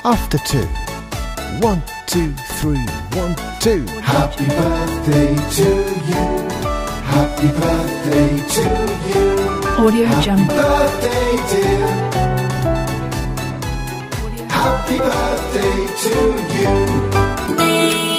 after 2. 1, 2, 3, 1, 2. Happy birthday to you. Happy birthday to you. Audio Jungle. Happy birthday, dear. Happy birthday to you.